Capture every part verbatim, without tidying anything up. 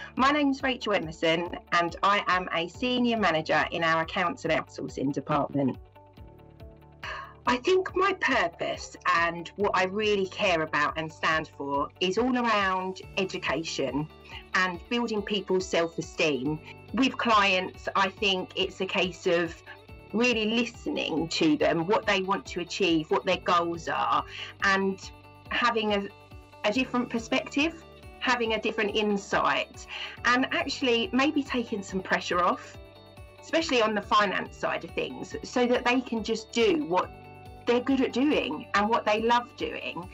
My name's Rachel Emmerson and I am a Senior Manager in our Accounts and Outsourcing department. I think my purpose and what I really care about and stand for is all around education and building people's self-esteem. With clients, I think it's a case of really listening to them, what they want to achieve, what their goals are, and having a, a different perspective, having a different insight, and actually maybe taking some pressure off, especially on the finance side of things, so that they can just do what they're good at doing and what they love doing.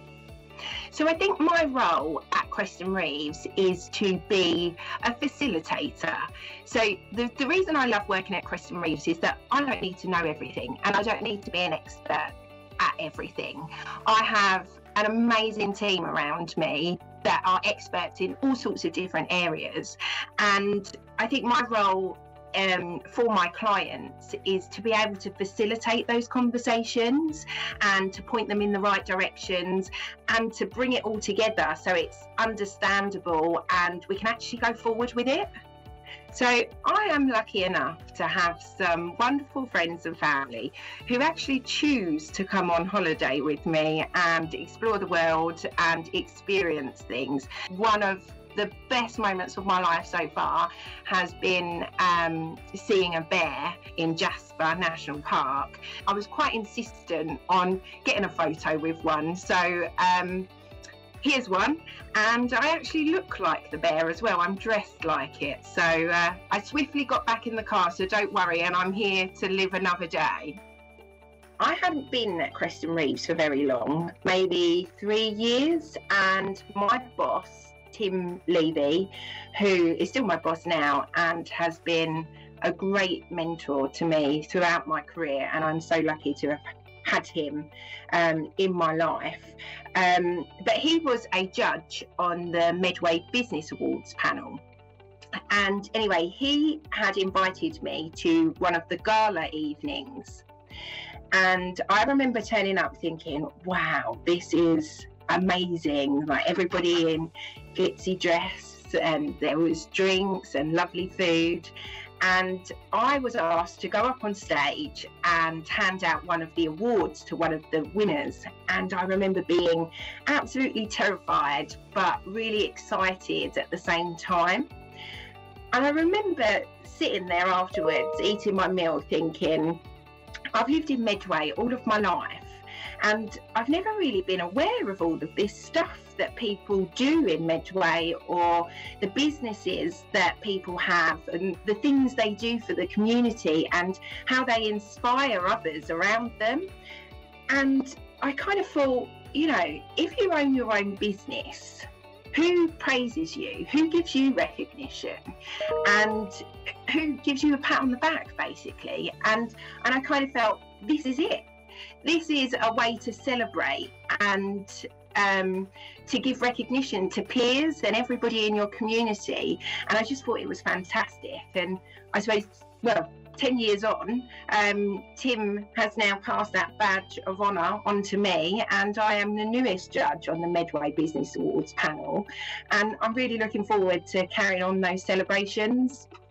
So I think my role at Kreston Reeves is to be a facilitator. So the, the reason I love working at Kreston Reeves is that I don't need to know everything and I don't need to be an expert at everything. I have an amazing team around me that are experts in all sorts of different areas. And I think my role Um, for my clients is to be able to facilitate those conversations and to point them in the right directions and to bring it all together so it's understandable and we can actually go forward with it. So I am lucky enough to have some wonderful friends and family who actually choose to come on holiday with me and explore the world and experience things. One of the best moments of my life so far has been um, seeing a bear in Jasper National Park. I was quite insistent on getting a photo with one, so um, here's one, and I actually look like the bear as well. I'm dressed like it, so uh, I swiftly got back in the car, so don't worry, and I'm here to live another day. I hadn't been at Kreston Reeves for very long, maybe three years, and my boss, Tim Levy, who is still my boss now and has been a great mentor to me throughout my career, and I'm so lucky to have had him um, in my life. Um, but he was a judge on the Medway Business Awards panel. And anyway, he had invited me to one of the gala evenings. And I remember turning up thinking, wow, this is amazing, like everybody in glitzy dress, and there was drinks and lovely food, and I was asked to go up on stage and hand out one of the awards to one of the winners. And I remember being absolutely terrified but really excited at the same time. And I remember sitting there afterwards eating my meal thinking, I've lived in Medway all of my life, and I've never really been aware of all of this stuff that people do in Medway, or the businesses that people have and the things they do for the community and how they inspire others around them. And I kind of thought, you know, if you own your own business, who praises you? Who gives you recognition? And who gives you a pat on the back, basically? And, and I kind of felt, this is it. This is a way to celebrate and um, to give recognition to peers and everybody in your community. And I just thought it was fantastic. And I suppose, well, ten years on, um, Tim has now passed that badge of honour on to me, and I am the newest judge on the Medway Business Awards panel. And I'm really looking forward to carrying on those celebrations.